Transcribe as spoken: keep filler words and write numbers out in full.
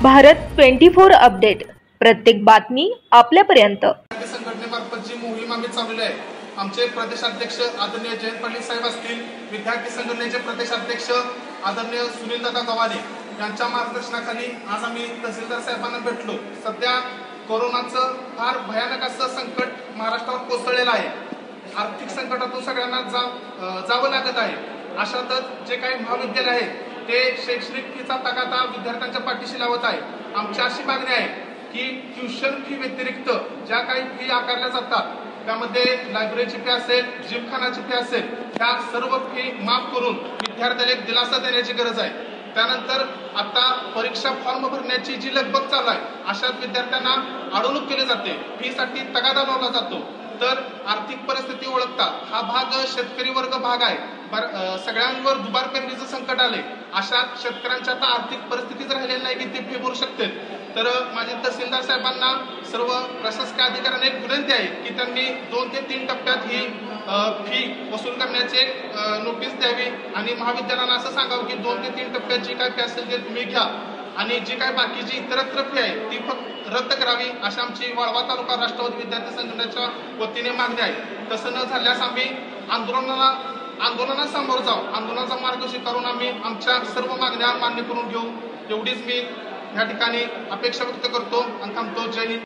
Bharat twenty four update, प्रत्येक बातमी आपल्यापर्यंत। संघटनेमार्फत जी मोहीम आम्ही चालवली आहे, आमचे प्रदेशाध्यक्ष आदरणीय जयंत पाटील साहेब असतील, विद्यार्थी संघटनेचे प्रदेशाध्यक्ष आदरणीय सुनील दादा गवाने यांच्या मार्गदर्शनाखाली आज आम्ही तहसीलदार साहेबांना भेटलो। सध्या कोरोनाचं फार भयानक असं संकट महाराष्ट्रावर कोसळलेलं आहे। आर्थिक संकटातून सगळ्यांना जा जावं लागत आहे। अशातच जे काही महाविद्यालय आहे ते शैक्षणिक फीचा तगादा विद्यार्थ्यांच्या पाठीशी लावत आहे। आमची अशी मागणी आहे की ट्युशन फी व्यतिरिक्त ज्या काही फी आकारल्या जातात त्यामध्ये लायब्ररीची फी असेल, जिमखानाची फी असेल, ह्या सर्व फी माफ करून विद्यार्थ्याला एक दिलासा देण्याची गरज आहे। त्यानंतर आता परीक्षा फॉर्म भरण्याची जी लगबग चालू आहे, अशाच विद्यार्थ्यांना अडवणूक केली जाते, फीसाठी तगादा लावला जातो। तर आर्थिक परिस्थिती ओळखता हा भाग शेतकरी वर्ग भाग आहे। सगळ्यांवर दुबार पेरणीचं संकट आले, अशा शेतकऱ्यांच्या आता आर्थिक परिस्थितीच राहिलेली नाही की ते फी भरू शकते। तर माझे तहसीलदार साहेबांना सर्व प्रशासकीय अधिकाऱ्यांना एक विनंती आहे की त्यांनी दोन ते तीन टप्प्यात ही फी वसूल करण्याचे नोटीस द्यावी आणि महाविद्यालयाला असं सांगावं की दोन ते तीन टप्प्यात जी काय फी असेल ते तुम्ही घ्या आणि जी काय बाकीची इतरत्र फी आहे ती फक्त रद्द करावी, अशी आमची वाळवा तालुका राष्ट्रवादी विद्यार्थी संघटनेच्या वतीने मागणी आहे। तसं न झाल्यास आम्ही आंदोलनाला आंदोलनाला सामोर जाऊ, आंदोलनाचा मार्ग स्वीकारून आम्ही आमच्या सर्व मागण्या मान्य करून घेऊ, एवढीच मी या ठिकाणी अपेक्षा व्यक्त करतो आणि थांबतो। जय हिंद।